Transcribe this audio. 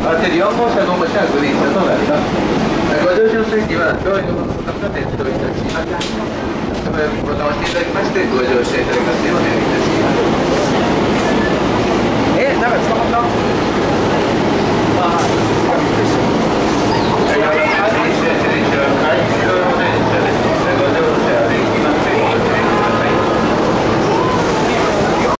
アーテリ4号車、5号車はグリーン車となります。ご乗車の席はドアにお乗りの方が点灯いたします。ボタンを押していただきましてご乗車いただきますようお願いします。